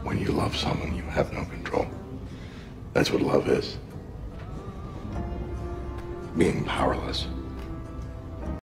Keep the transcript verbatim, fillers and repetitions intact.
When you love someone, you have no control. That's what love is. Being powerless.